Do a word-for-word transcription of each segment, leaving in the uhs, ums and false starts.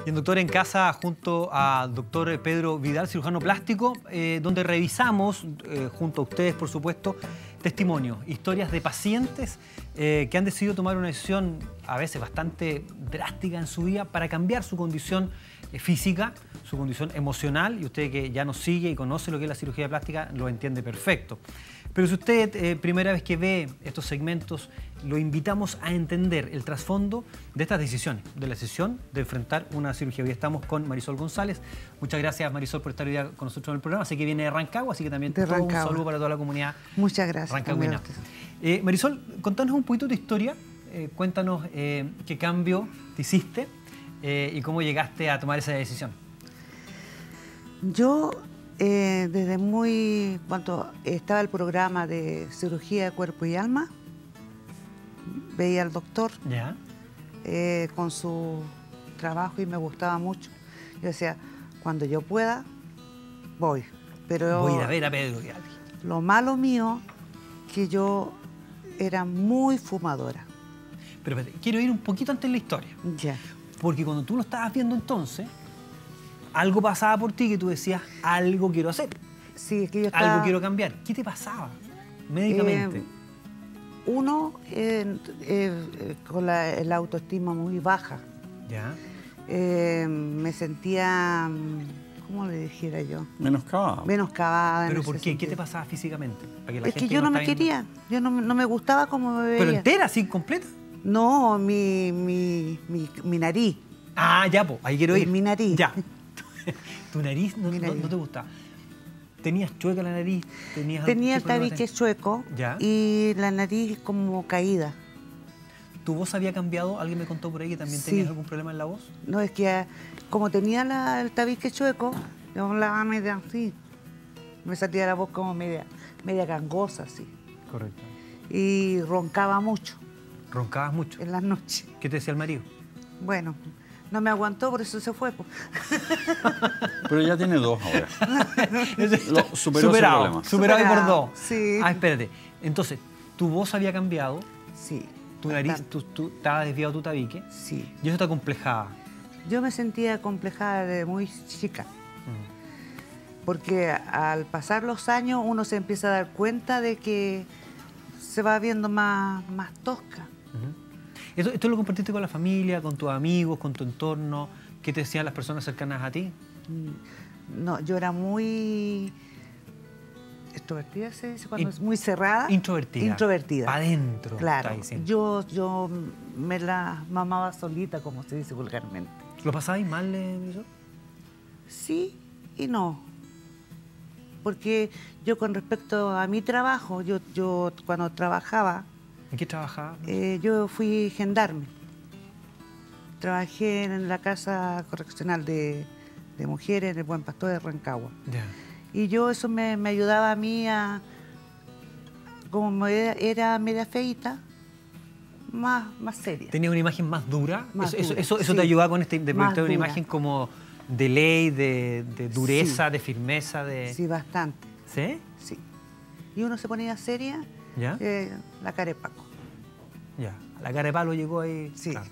Y en Doctor en Casa, junto al doctor Pedro Vidal, cirujano plástico, eh, donde revisamos, eh, junto a ustedes, por supuesto, testimonios, historias de pacientes eh, que han decidido tomar una decisión a veces bastante drástica en su vida para cambiar su condición eh, física, su condición emocional, y usted que ya nos sigue y conoce lo que es la cirugía plástica lo entiende perfecto. Pero si usted, eh, primera vez que ve estos segmentos, lo invitamos a entender el trasfondo de estas decisiones, de la decisión de enfrentar una cirugía. Hoy estamos con Marisol González. Muchas gracias, Marisol, por estar hoy día con nosotros en el programa. Sé que viene de Rancagua, así que también de todo un saludo para toda la comunidad. Muchas gracias. Rancagüina. Eh, Marisol, contanos un poquito de tu historia. Eh, cuéntanos eh, qué cambio te hiciste eh, y cómo llegaste a tomar esa decisión. Yo, eh, desde muy... cuando estaba el programa de cirugía de cuerpo y alma, veía al doctor ¿Ya? eh, con su trabajo y me gustaba mucho. Yo decía, cuando yo pueda, voy. Pero voy a ir a ver a Pedro Vidal. Lo malo mío, que yo era muy fumadora. Pero espérate, quiero ir un poquito antes en la historia. Ya. Porque cuando tú lo estabas viendo entonces, algo pasaba por ti que tú decías, algo quiero hacer. Sí, es que yo estaba... Algo quiero cambiar. ¿Qué te pasaba médicamente? Eh, uno, eh, eh, con la, la autoestima muy baja. ¿Ya? Eh, me sentía, ¿cómo le dijera yo? Menoscabada. Menoscabada. ¿Pero por qué? Sentido. ¿Qué te pasaba físicamente? Para que la es gente que yo no me quería. Viendo... Yo no, no me gustaba como me veía. ¿Pero entera, así, completa? No, mi, mi, mi, mi nariz. Ah, ya, pues, ahí quiero ir. Mi nariz. Ya. ¿Tu nariz no, no, no te gustaba? ¿Tenías chueca la nariz? ¿Tenías Tenía el tabique chueco. ¿Ya? Y la nariz como caída. ¿Tu voz había cambiado? ¿Alguien me contó por ahí que también sí. tenías algún problema en la voz? No, es que como tenía la, el tabique chueco, yo hablaba media así. Me salía la voz como media, media gangosa, así. Correcto. Y roncaba mucho. ¿Roncabas mucho? En las noches. ¿Qué te decía el marido? Bueno, no me aguantó, por eso se fue. Pues. Pero ya tiene dos ahora. Lo, superó superado, ese problema. Superado y por dos. Sí. Ah, espérate. Entonces, ¿tu voz había cambiado? Sí. ¿Tu nariz, tu, tu, estaba desviado tu tabique? Sí. ¿Y eso te acomplejaba? Yo me sentía acomplejada de muy chica. Mm. Porque al pasar los años uno se empieza a dar cuenta de que se va viendo más, más tosca. Uh-huh. ¿Esto, ¿Esto lo compartiste con la familia, con tus amigos, con tu entorno? ¿Qué te decían las personas cercanas a ti? No, yo era muy... ¿Extrovertida se dice? Cuando In, es muy cerrada. Introvertida. Introvertida. Para adentro. Claro. Yo, yo me la mamaba solita, como se dice vulgarmente. ¿Lo pasabais mal, Marisol? Sí y no. Porque yo con respecto a mi trabajo, yo, yo cuando trabajaba... ¿En qué trabajabas? Eh, yo fui gendarme. Trabajé en la Casa Correccional de, de Mujeres, en el Buen Pastor de Rancagua. Yeah. Y yo eso me, me ayudaba a mí a... Como era, era media feita, más, más seria. ¿Tenía una imagen más dura? Más eso, dura, eso, eso sí. te ayudaba con este, de proyectar una dura. imagen como de ley, de, de dureza, sí. de firmeza, de... Sí, bastante. ¿Sí? Sí. Y uno se ponía seria, ¿ya? Eh, la cara de Paco. Ya, la cara de palo llegó ahí. Sí. Claro.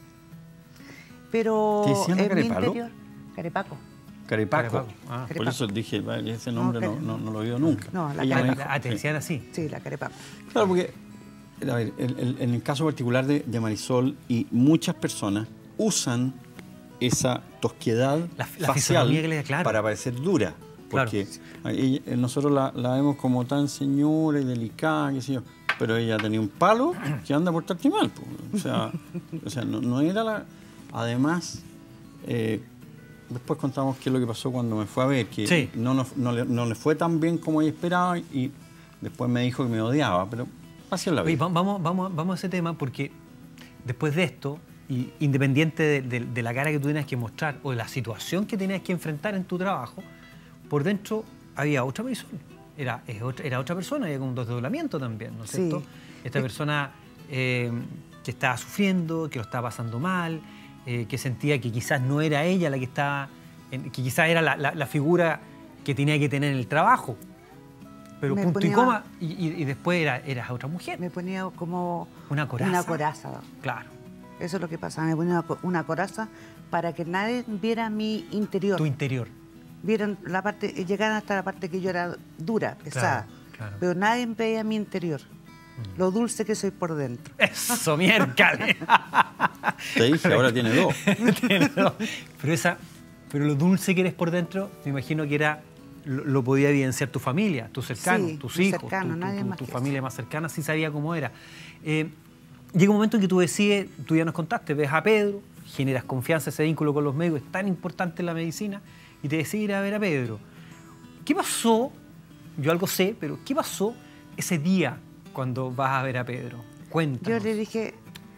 Pero ¿Qué decían en la cara de mi palo? interior, carepaco. Carepaco. Carepaco. Ah. Por Carepaco. eso dije, vale, ese nombre no, no, no lo he oído nunca. No, la Ella cara me de dijo, Ah, te decían así. Sí, la carepaco. Claro, porque, a ver, el, el, en el caso particular de, de Marisol y muchas personas usan esa tosquedad la, la facial le, claro. para parecer dura. Porque claro. ella, nosotros la, la vemos como tan señora y delicada, qué sé yo, pero ella tenía un palo que anda por portarte mal. O sea, o sea no, no era la... Además, eh, después contamos qué es lo que pasó cuando me fue a ver, que sí. no, no, no, le, no le fue tan bien como ella esperaba y después me dijo que me odiaba, pero así es la vida. Oye, vamos, vamos, vamos a ese tema porque después de esto, y independiente de, de, de la cara que tú tenías que mostrar o de la situación que tenías que enfrentar en tu trabajo, por dentro había otra persona. Era, era otra persona, había como un desdoblamiento también, ¿no es cierto? Sí. Esta persona eh, que estaba sufriendo, que lo estaba pasando mal, eh, que sentía que quizás no era ella la que estaba, que quizás era la, la, la figura que tenía que tener en el trabajo. Pero me punto ponía, y coma, y, y, y después era, eras otra mujer. Me ponía como una coraza. Una coraza. Claro. Eso es lo que pasa, me ponía una, una coraza para que nadie viera mi interior. Tu interior. Vieron la parte, llegaron hasta la parte que yo era dura, pesada. Claro, claro. Pero nadie veía mi interior. Mm. Lo dulce que soy por dentro. Eso, miércoles. Te dije, ahora tiene dos. Tiene dos. Pero, esa, pero lo dulce que eres por dentro, me imagino que era, lo, lo podía evidenciar tu familia, tus cercanos, sí, tus hijos, cercano, tu, nadie tu, más tu que familia eso. más cercana, sí sabía cómo era. Eh, llega un momento en que tú decides, tú ya nos contaste, ves a Pedro, generas confianza, ese vínculo con los médicos es tan importante en la medicina, y te decides ir a ver a Pedro. ¿Qué pasó? Yo algo sé, pero ¿qué pasó ese día cuando vas a ver a Pedro? Cuéntanos. Yo le dije,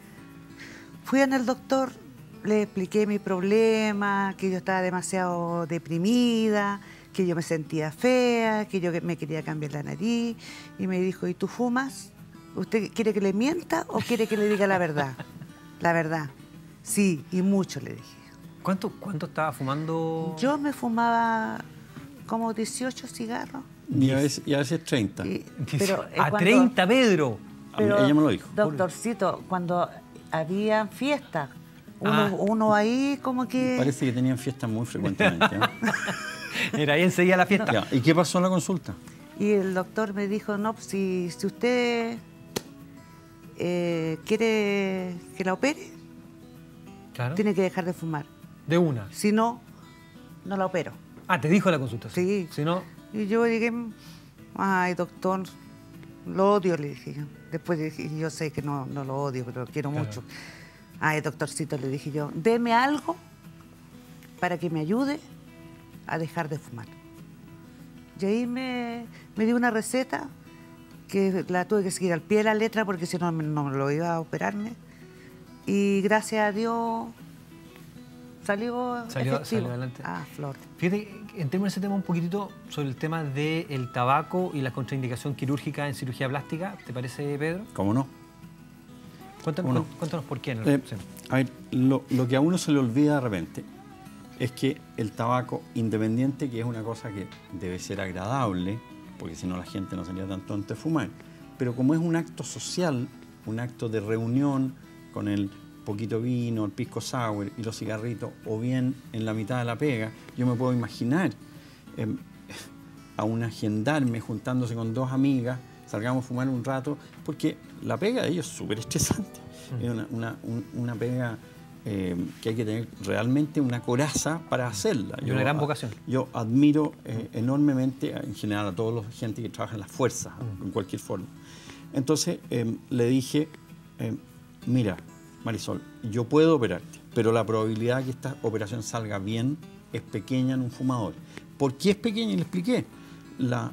fui en el doctor, le expliqué mi problema, que yo estaba demasiado deprimida, que yo me sentía fea, que yo me quería cambiar la nariz, y me dijo, ¿y tú fumas? ¿Usted quiere que le mienta o quiere que le diga la verdad? La verdad. Sí, y mucho, le dije. ¿Cuánto, cuánto estaba fumando? Yo me fumaba como dieciocho cigarros. Y a veces, y a veces treinta. Y, pero, eh, a cuando- treinta, Pedro. pero, Ella me lo dijo. Doctorcito, cuando había fiestas, uno, Ah. uno ahí como que... Parece que tenían fiestas muy frecuentemente. ¿eh? Era ahí enseguida la fiesta. Ya, ¿y qué pasó en la consulta? Y el doctor me dijo, no, pues, si, si usted eh, quiere que la opere, Claro. tiene que dejar de fumar. De una. Si no, no la opero. Ah, te dijo la consulta. Sí. Si no, Y yo dije, ay, doctor, lo odio, le dije yo. Después dije, yo sé que no, no lo odio, pero lo quiero Claro. mucho. Ay, doctorcito, le dije yo, deme algo para que me ayude a dejar de fumar. Y ahí me, me dio una receta que la tuve que seguir al pie de la letra porque si no, no lo iba a operarme. Y gracias a Dios salió, Salió- efectivo. salió adelante. Ah, flor. fíjate, entremos en ese tema un poquitito sobre el tema del tabaco y la contraindicación quirúrgica en cirugía plástica. ¿Te parece, Pedro? ¿Cómo no? Cuéntanos, ¿Cómo no? cuéntanos por qué. ¿no? Eh, Sí. a ver, lo, lo que a uno se le olvida de repente es que el tabaco, independiente que es una cosa que debe ser agradable, porque si no la gente no sería tan tonta de fumar, pero como es un acto social, un acto de reunión con el poquito vino, el pisco sour y los cigarritos, o bien en la mitad de la pega, yo me puedo imaginar eh, a una gendarme juntándose con dos amigas, salgamos a fumar un rato, porque la pega de ellos es súper estresante. Mm. Es una, una, un, una pega eh, que hay que tener realmente una coraza para hacerla. Y una gran vocación. Yo admiro eh, enormemente en general a toda la gente que trabaja en las fuerzas, mm. en cualquier forma. Entonces eh, le dije, eh, mira, Marisol, yo puedo operarte, pero la probabilidad de que esta operación salga bien es pequeña en un fumador. ¿Por qué es pequeña? Y le expliqué. La,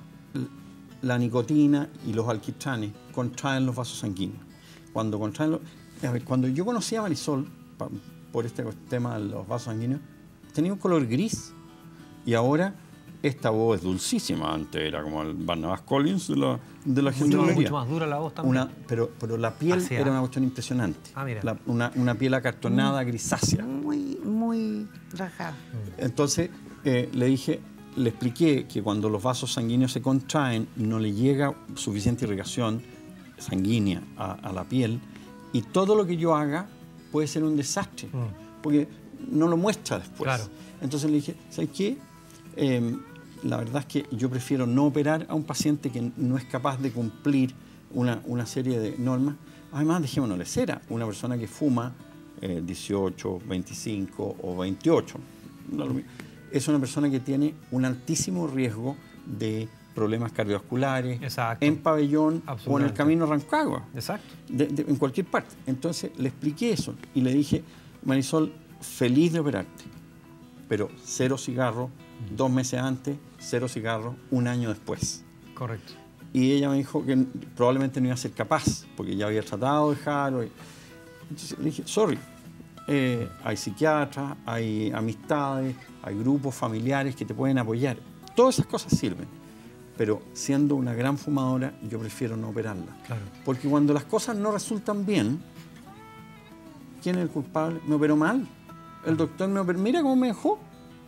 la nicotina y los alquitranes contraen los vasos sanguíneos. Cuando contraen los, a ver, cuando yo conocí a Marisol, pa, por este tema de los vasos sanguíneos, tenía un color gris. Y ahora esta voz es dulcísima. Antes era como el Barnabas Collins de la, de la Mucho, gendarmería. mucho más dura la voz también. Una, pero, pero la piel Hacia- era una cuestión impresionante. Ah, mira. La- una, una piel acartonada, grisácea. Muy, muy rajada. Entonces eh, le dije, le expliqué que cuando los vasos sanguíneos se contraen y no le llega suficiente irrigación sanguínea a, a la piel, y todo lo que yo haga puede ser un desastre, Mm. porque no lo muestra después. Claro. Entonces le dije, ¿sabes qué? Eh, la verdad es que yo prefiero no operar a un paciente que no es capaz de cumplir una, una serie de normas. Además, dejémonos de cera, una persona que fuma eh, dieciocho, veinticinco o veintiocho, no lo mismo, es una persona que tiene un altísimo riesgo de problemas cardiovasculares Exacto. en Pabellón o en el Absolutamente. camino Rancagua, Exacto. de- de- en cualquier parte. Entonces le expliqué eso y le dije, Marisol, feliz de operarte, pero cero cigarro, dos meses antes, cero cigarro, un año después. Correcto. Y ella me dijo que probablemente no iba a ser capaz, porque ya había tratado de dejarlo. y- Entonces le dije, sorry, eh, hay psiquiatras, hay amistades, hay grupos familiares que te pueden apoyar. Todas esas cosas sirven, pero siendo una gran fumadora, yo prefiero no operarla. Claro. Porque cuando las cosas no resultan bien, ¿quién es el culpable? Me operó mal. El doctor me operó, mira cómo me dejó.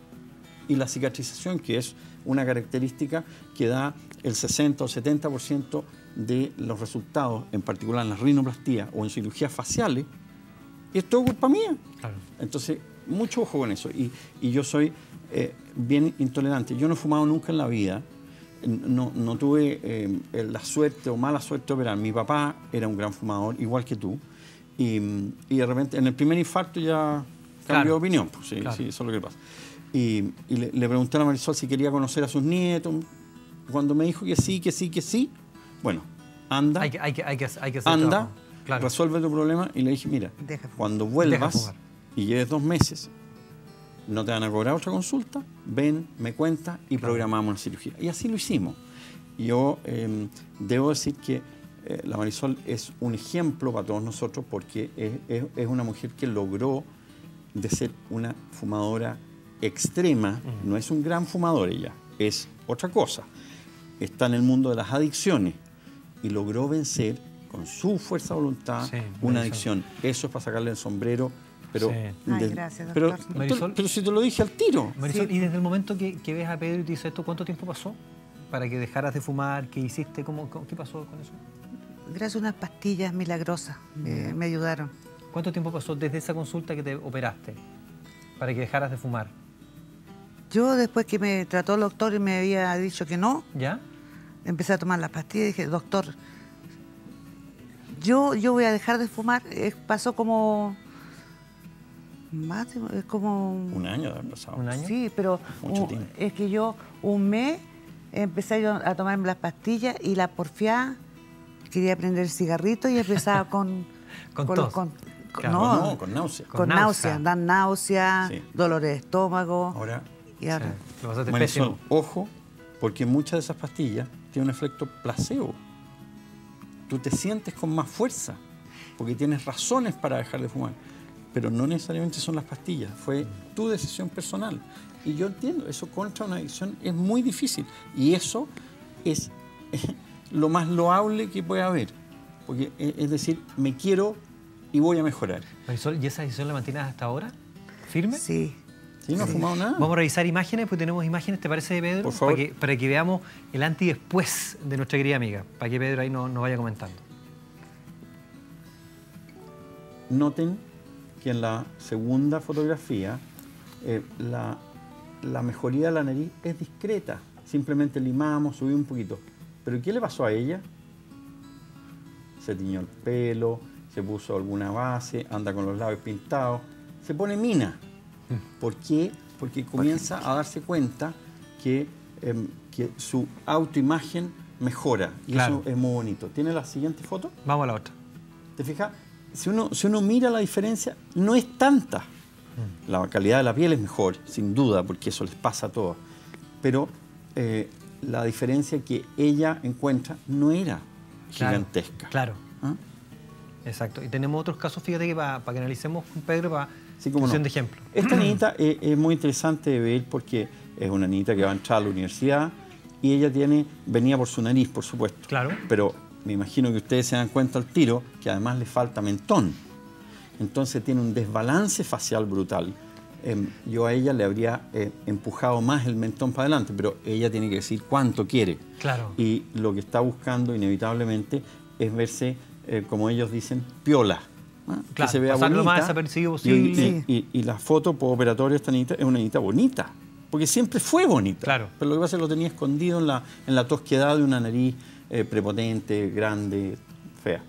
Y la cicatrización, que es una característica que da el sesenta o setenta por ciento de los resultados, en particular en las rinoplastías o en cirugías faciales, es todo culpa mía. Claro. Entonces, mucho ojo con eso. Y, y yo soy eh, bien intolerante. Yo no he fumado nunca en la vida. No, no tuve eh, la suerte o mala suerte de operar. Mi papá era un gran fumador, igual que tú. Y, y de repente, en el primer infarto ya cambió Claro. de opinión. Pues, sí, Claro. sí, eso es lo que pasa. Y, y le, le pregunté a la Marisol si quería conocer a sus nietos. Cuando me dijo que sí, que sí, que sí, bueno, anda, Hay que, hay que, hay que, hay que hacer anda, trabajo. Claro. resuelve tu problema. Y le dije, mira, Deja fumar. cuando Deja vuelvas fumar. y lleves dos meses, no te van a cobrar otra consulta, ven, me cuentas y programamos una cirugía. Y así lo hicimos. Yo eh, debo decir que eh, la Marisol es un ejemplo para todos nosotros porque es, es, es una mujer que logró de ser una fumadora extrema, no es un gran fumador ella, es otra cosa. Está en el mundo de las adicciones y logró vencer con su fuerza de voluntad Sí, una Marisol. adicción. Eso es para sacarle el sombrero, pero, Sí. Ay, de- gracias, pero, doctor. Marisol. pero si te lo dije al tiro. Marisol, Sí. y desde el momento que, que ves a Pedro y te dice esto, ¿cuánto tiempo pasó para que dejaras de fumar? ¿Qué hiciste? ¿Cómo, cómo- ¿Qué pasó con eso? Gracias a unas pastillas milagrosas me, me ayudaron. ¿Cuánto tiempo pasó desde esa consulta que te operaste para que dejaras de fumar? Yo después que me trató el doctor y me había dicho que no, ¿Ya? empecé a tomar las pastillas y dije, doctor, yo, yo voy a dejar de fumar. Eh, pasó como... Más de- es como... Un año de haber pasado. ¿Un año? Sí, pero Mucho un- tiempo. es que yo un mes empecé yo a tomarme las pastillas y la porfiada, quería prender el cigarrito y empezaba con... Con los- tos. con- Claro. no, No, con náusea. con, Con náusea. náusea, dan náusea, Sí. dolores de estómago. Ahora, y ahora- Sí, lo pasaste Marisol, pésimo. ojo, porque muchas de esas pastillas tienen un efecto placebo. Tú te sientes con más fuerza, porque tienes razones para dejar de fumar, pero no necesariamente son las pastillas, fue tu decisión personal. Y yo entiendo, eso contra una adicción es muy difícil, y eso es lo más loable que puede haber, porque eh, es decir, me quiero y voy a mejorar. Marisol, ¿y esa decisión la mantienes hasta ahora? ¿Firme? Sí. ¿Sí? ¿No has fumado nada? Vamos a revisar imágenes, pues tenemos imágenes, ¿te parece, Pedro? Por favor. Para que, para que veamos el antes y después de nuestra querida amiga, para que Pedro ahí nos no vaya comentando. Noten que en la segunda fotografía eh, la, la mejoría de la nariz es discreta. Simplemente limamos, subimos un poquito. ¿Pero qué le pasó a ella? Se tiñó el pelo, se puso alguna base, anda con los labios pintados, se pone mina. ¿Por qué? Porque comienza a darse cuenta que, em, que su autoimagen mejora. Y Claro. eso es muy bonito. ¿Tiene la siguiente foto? Vamos a la otra. ¿Te fijas? Si uno, si uno mira la diferencia, no es tanta. La calidad de la piel es mejor, sin duda, porque eso les pasa a todos. Pero eh, la diferencia que ella encuentra no era Claro, gigantesca. Claro, ¿Ah? exacto. Y tenemos otros casos, fíjate que para que analicemos con Pedro, para Sí, cómo no. de ejemplo. Esta niñita es, es muy interesante de ver porque es una niñita que va a entrar a la universidad y ella tiene, venía por su nariz, por supuesto. Claro. Pero me imagino que ustedes se dan cuenta al tiro que además le falta mentón. Entonces tiene un desbalance facial brutal. Eh, yo a ella le habría eh, empujado más el mentón para adelante, pero ella tiene que decir cuánto quiere. Claro. Y lo que está buscando inevitablemente es verse, eh, como ellos dicen, piola. ¿ah? Que Claro, se vea pasar lo bonita. más desapercibido Y- posible. Y, y- y la foto postoperatoria de esta niñita es una niñita bonita, porque siempre fue bonita. Claro. Pero lo que pasa es que lo tenía escondido en la, en la tosquedad de una nariz eh, prepotente, grande, fea.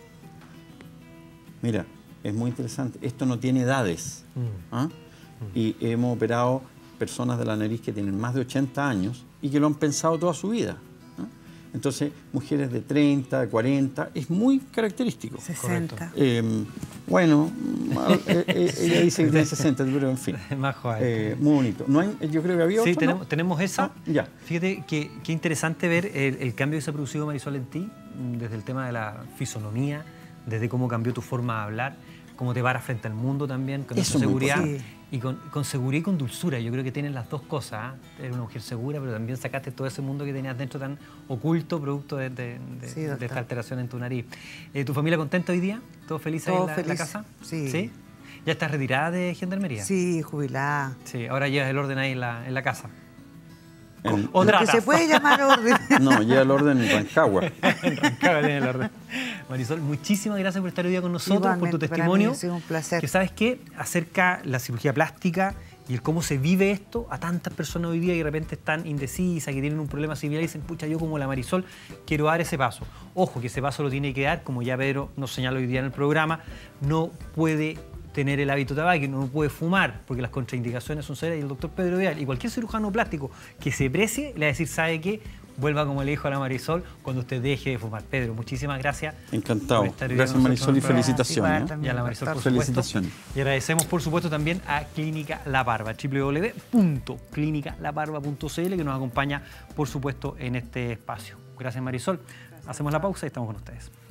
Mira, es muy interesante. Esto no tiene edades. Mm. ¿ah? Y hemos operado personas de la nariz que tienen más de ochenta años y que lo han pensado toda su vida. ¿ah? Entonces, mujeres de treinta, de cuarenta, es muy característico. sesenta. Eh, bueno, al- eh, eh, ella dice que tiene sesenta, pero en fin. Más joven. Eh, muy bonito. No hay, yo creo que había Sí, otro, tenemos, ¿no? tenemos esa. Ah, ya. Fíjate que qué interesante ver el, el cambio que se ha producido, Marisol, en ti, mm, desde el tema de la fisonomía, desde cómo cambió tu forma de hablar, cómo te paras frente al mundo también, con Eso esa es muy seguridad. importante. Y con, con seguridad y con dulzura. Yo creo que tienes las dos cosas. ¿ah? Eres una mujer segura, pero también sacaste todo ese mundo que tenías dentro tan oculto, producto de, de- de- Sí, de doctor. esta alteración en tu nariz. Eh, ¿Tu familia contenta hoy día? ¿Todos felices Todos en, la, en la felices, casa? sí. ¿Ya estás retirada de Gendarmería? Sí, jubilada. Sí, ahora llevas el orden ahí en la, en la casa. En- O Lo que tratas. se puede llamar orden. no, llega el orden en Rancagua. Rancagua tiene el orden. Marisol, muchísimas gracias por estar hoy día con nosotros, Igualmente, por tu para testimonio. mí ha sido un placer. Que sabes qué, acerca la cirugía plástica y el cómo se vive esto a tantas personas hoy día que de repente están indecisas, que tienen un problema similar y dicen, pucha, yo como la Marisol quiero dar ese paso. Ojo, que ese paso lo tiene que dar, como ya Pedro nos señaló hoy día en el programa, no puede tener el hábito de tabaco, no puede fumar, porque las contraindicaciones son serias. Y el doctor Pedro Vidal y cualquier cirujano plástico que se precie, le va a decir, ¿sabe qué? Vuelva como le dijo a la Marisol cuando usted deje de fumar. Pedro, muchísimas gracias. Encantado. por estar hoy Gracias, con Marisol, y nosotros. felicitaciones. Gracias, ¿eh? Y a la Marisol, por Felicitaciones. supuesto. Y agradecemos, por supuesto, también a Clínica La Barba, doble u doble u doble u punto clínica la barba punto c l, que nos acompaña, por supuesto, en este espacio. Gracias, Marisol. Hacemos la pausa y estamos con ustedes.